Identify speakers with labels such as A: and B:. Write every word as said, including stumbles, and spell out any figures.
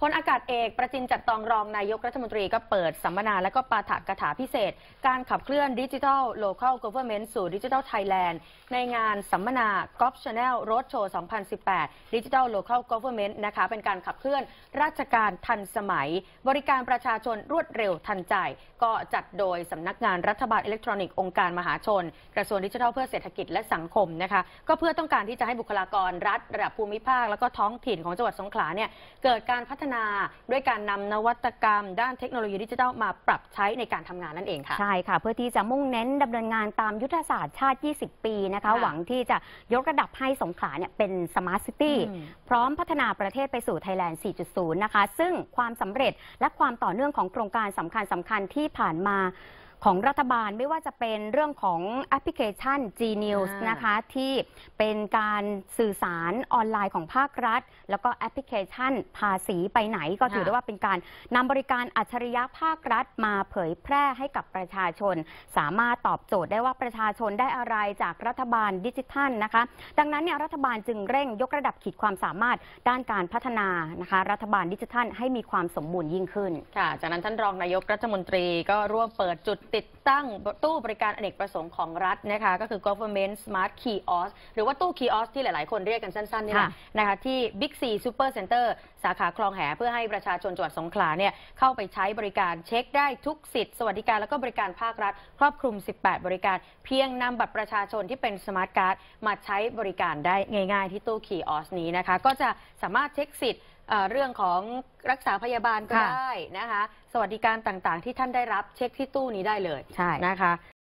A: ลอากาศเอกประจินจันทร์ตองรองนายกรัฐมนตรีก็เปิดสัมมนาและก็ปาฐกถาพิเศษการขับเคลื่อนดิจิทัล Local Government สู่ดิจิทัลไทยแลนด์ในงานสัมมนา Gov Channel Road Show สองพันสิบแปด Digital Local Government นะคะเป็นการขับเคลื่อนราชการทันสมัยบริการประชาชนรวดเร็วทันใจก็จัดโดยสำนักงานรัฐบาลอิเล็กทรอนิกส์องค์การมหาชนกระทรวงดิจิทัลเพื่อเศรษฐกิจและสังคมนะคะก็เพื่อต้องการที่จะให้บุคลากรรัฐระดับภูมิภาคแล้วก็ท้องถิ่นของจังหวัดสงขลาเนี่ยเกิดการพัฒนาด้วยการนำนวัตกรรมด้านเทคโนโลยีดิจิทัลมาปรับใช้ในการทำงานนั่นเองค่ะ
B: ใช่ค่ะเพื่อที่จะมุ่งเน้นดำเนินงานตามยุทธศาสตร์ชาติยี่สิบปีนะคะหวังที่จะยกระดับให้สงขลาเนี่ยเป็นสมาร์ทซิตี้พร้อมพัฒนาประเทศไปสู่ Thailand สี่จุดศูนย์ นะคะซึ่งความสำเร็จและความต่อเนื่องของโครงการสำคัญสำคัญที่ผ่านมาของรัฐบาลไม่ว่าจะเป็นเรื่องของแอปพลิเคชัน จี นิวส์ นะคะที่เป็นการสื่อสารออนไลน์ของภาครัฐแล้วก็แอปพลิเคชันภาษีไปไหนก็ถือได้ว่าเป็นการนำบริการอัจฉริยะภาครัฐมาเผยแพร่ให้กับประชาชนสามารถตอบโจทย์ได้ว่าประชาชนได้อะไรจากรัฐบาลดิจิทัลนะคะดังนั้นเนี่ยรัฐบาลจึงเร่งยกระดับขีดความสามารถด้านการพัฒนานะคะรัฐบาลดิจิทัลให้มีความสมบูรณ์ยิ่งขึ้น
A: ค่ะจากนั้นท่านรองนายกรัฐมนตรีก็ร่วมเปิดจุดติดตั้งตู้บริการอเนกประสงค์ของรัฐนะคะก็คือ Government Smart Kiosk หรือว่าตู้ Kiosk ที่หลายๆคนเรียกกันสั้นๆนี่แหละนะคะที่ Big C Super Center สาขาคลองแหเพื่อให้ประชาชนจังหวัดสงขลาเนี่ยเข้าไปใช้บริการเช็คได้ทุกสิทธิสวัสดิการและก็บริการภาครัฐครอบคลุมสิบแปดบริการเพียงนำบัตรประชาชนที่เป็นสมาร์ทการ์ดมาใช้บริการได้ง่ายๆที่ตู้ Kiosk นี้นะคะก็จะสามารถเช็คสิทธิ์เรื่องของรักษาพยาบาลก็ได้นะคะสวัสดิการต่างๆที่ท่านได้รับเช็คที่ตู้นี้ได้เลยนะคะ